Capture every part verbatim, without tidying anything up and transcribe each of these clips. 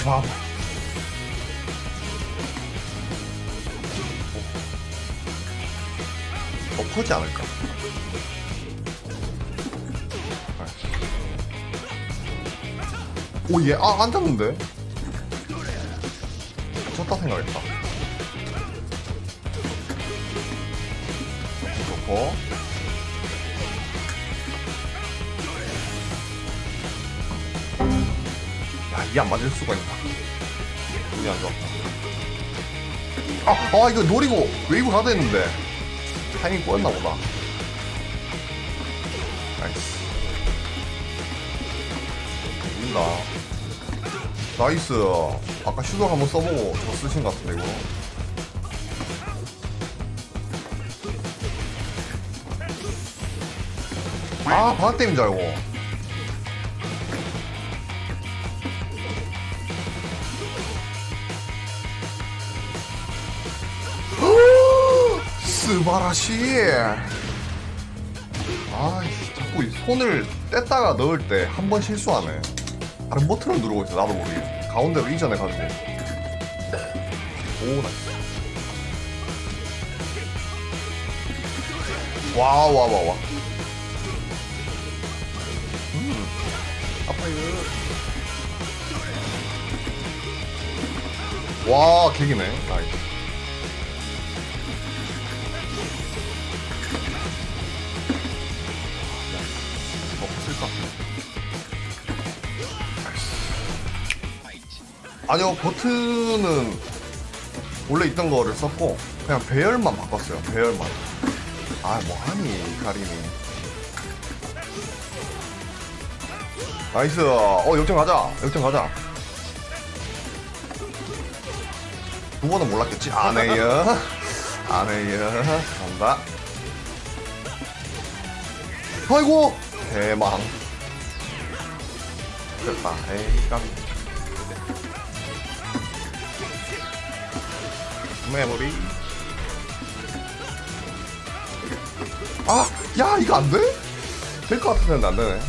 밥. 더 커지 않을까? 오, 얘, 아, 안 잡는데? 쳤다 생각했다. 좋고. 야, 이게 안 맞을 수가 있나? 운이 안 좋았다. 아, 아, 이거 노리고 웨이브 가도 했는데. 타이밍 꼬였나 보다. 나이스. 된다. 나이스. 아까 슈돌 한번 써보고 저 쓰신 것 같은데, 이거. 아, 바닥 때문인 줄 알고. 스바라시. 아이씨, 자꾸 이 손을 뗐다가 넣을 때 한 번 실수하네. 다른 버튼을 누르고 있어, 나도 모르게. 가운데로 이전해가지고. 오, 나이스. 와, 와, 와, 와. 음, 아파요. 와, 개기네. 나이스. 아니요, 버튼은 원래 있던 거를 썼고 그냥 배열만 바꿨어요. 배열만. 아, 뭐하니 가림이. 나이스. 어, 역전 가자. 역전 가자. 두 번은 몰랐겠지. 안해요. 안해요. 간다. 아이고, 대망. 됐다. 에이, 깜. 메모리. 아, 야, 이거 안 돼? 될 것 같은데 안 되네.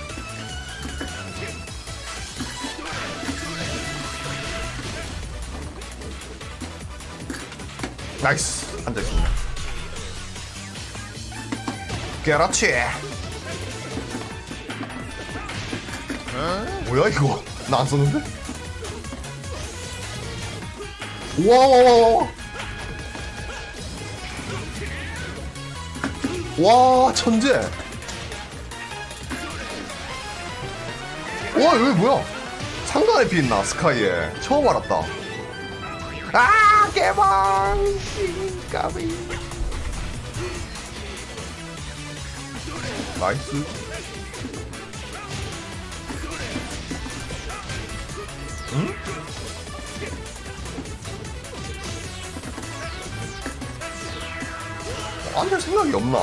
나이스. 앉아있습니다. 그렇지. 뭐야 이거? 나 안 썼는데? 와와와와. 와, 천재. 와, 여기 뭐야? 상단에 비있나 스카이에. 처음 알았다. 아, 개방. 까비. 나이스. 응? 앉을 생각이 없나?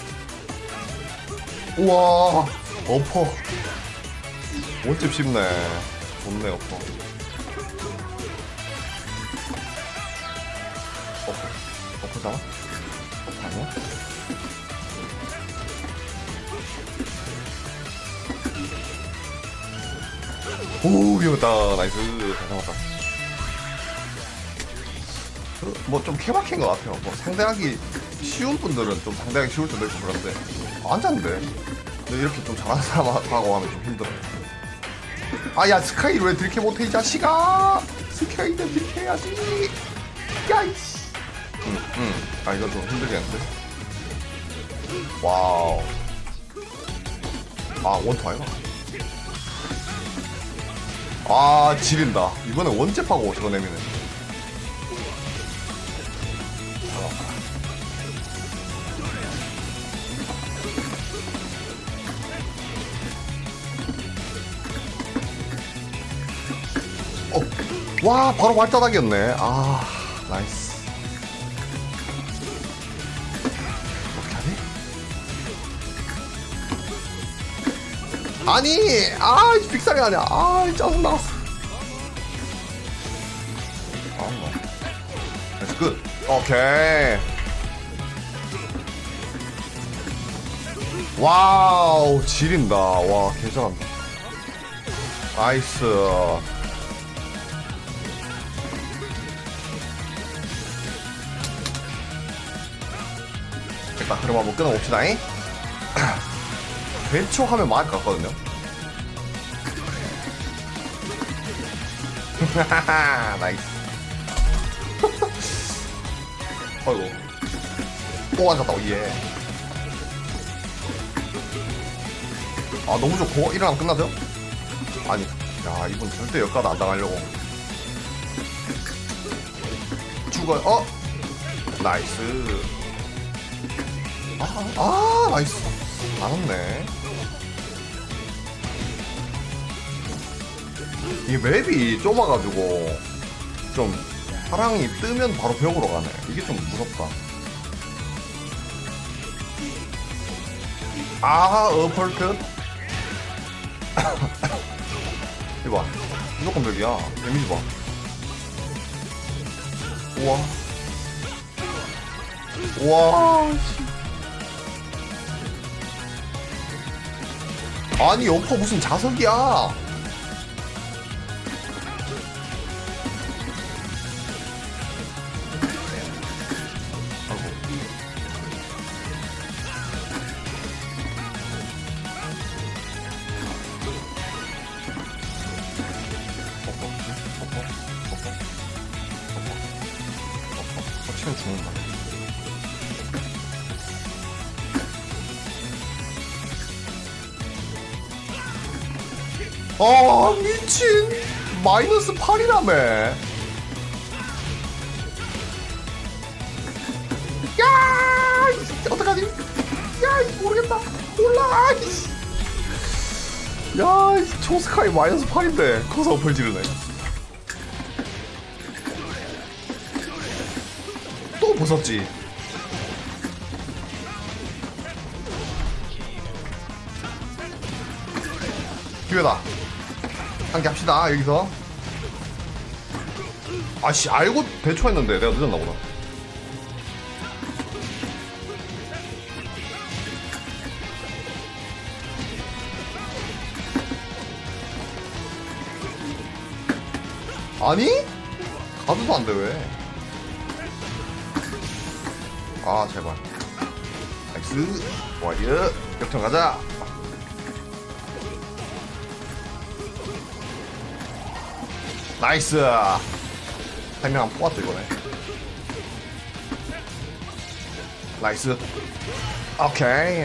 우와, 어퍼. 원집 쉽네. 좋네, 어퍼. 어퍼. 어퍼잖아? 어퍼 아니야? 오, 위험했다. 나이스. 잘 잡았다. 뭐 좀 케바케인 것 같아요. 뭐 상대하기 쉬운 분들은 좀 상대하기 쉬울 수도 있고 그런데 앉았는데 근데 이렇게 좀 잘하는 사람하고 하면 좀 힘들어요. 아야, 스카이 왜 들켜 못해 이 자식아. 스카이는 들켜야지. 야이씨. 응응. 응. 아, 이건 좀 힘들겠는데. 와우. 아, 원투 아이가. 아, 지린다. 이번에 원잽하고 저거 내미네. 어, 와, 바로 발자닥이었네. 아, 나이스. 어떻게 하니? 아니, 아, 빅살이 아니야. 아, 짜증 나왔어. 아, 나이스, 끝. 오케이. 와우, 지린다. 와, 개잘한다. 나이스. 알겠다. 그럼 한번 끊어봅시다. 벤초 하면 맞을 것 같거든요. 나이스. 아이고. 또 앉았다. 예. 아 너무 좋고 일어나면 끝나죠? 아니 야 이분 절대 역가도 안 당하려고 죽어요. 어? 나이스. 아, 아 나이스. 안 왔네. 이 맵이 좁아가지고 좀 사랑이 뜨면 바로 벽으로 가네. 이게 좀 무섭다. 아 어펄컷. 이봐 무조건 벽이야. 데미지 봐. 우와 우와. 아니 여포 무슨 자석이야. 치면 죽는다. 아 미친. 마이너스 팔이라며. 야 어떡하지? 야 모르겠다. 몰라. 야 초스카이 마이너스 팔인데 커서 어플 지르네. 또 부쉈지. 기회다. 한 개 합시다 여기서. 아씨 알고 대처했는데 내가 늦었나 보다. 아니? 가드도 안 돼 왜? 아 제발. 나이스. 좋아요. 역전 가자. 나이스. 한 명 안 뽑았다 이거네. 나이스. 오케이.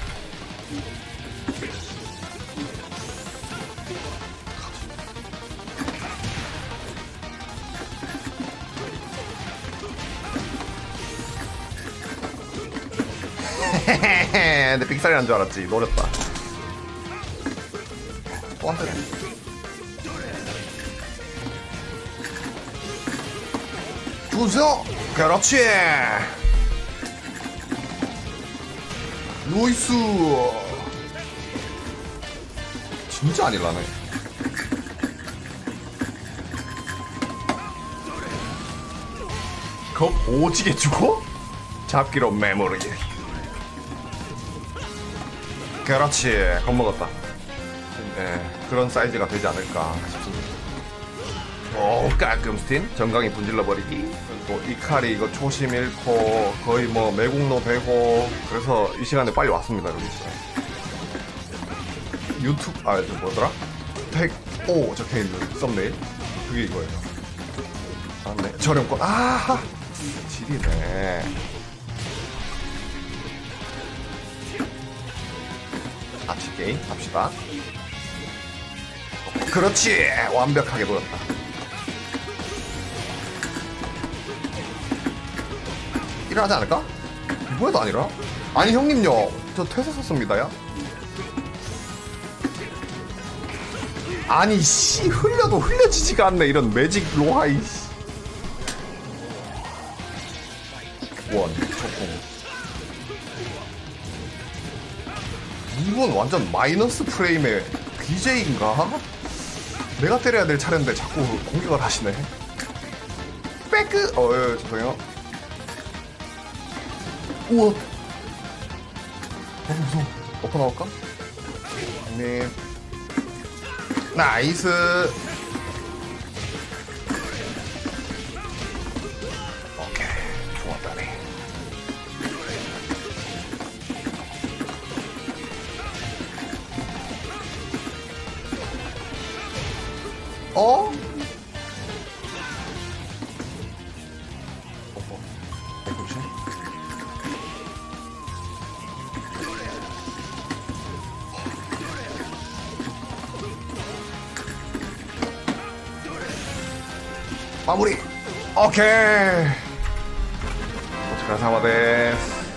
근데 빅살이 난 줄 알았지. 노렸다. 또 한 대네. 주세요. 그렇지. 루이스. 진짜 아니라네. 겁 오지게 주고 잡기로 메모리. 그렇지. 겁먹었다. 네, 그런 사이즈가 되지 않을까 싶습니다. 오 깔끔 스틴. 정강이 분질러버리기. 또 이칼이 이거 초심 잃고 거의 뭐 매국노 되고 그래서 이 시간에 빨리 왔습니다. 여기 유튜브 아 저 뭐더라? 백오 적혀있는 썸네일 그게 이거예요. 맞네. 저렴권. 아 질이네. 같이 게임 합시다. 그렇지. 완벽하게 보였다. 일어나지 않을까? 이번에도 아니라? 아니 형님요 저 퇴사 썼습니다야. 아니 씨 흘려도 흘려지지가 않네. 이런 매직 로하이. 원 초콩. 이분 완전 마이너스 프레임의 비제이인가? 내가 때려야 될 차례인데 자꾸 공격을 하시네. 백크. 어 예, 죄송해요. 우와. 어 무서워. 엎어 나올까? 형님. 나이스. 오케이 좋았다네. 어? 어허. 백구십? 마무리. 오케이. 오츠카레사마 데스.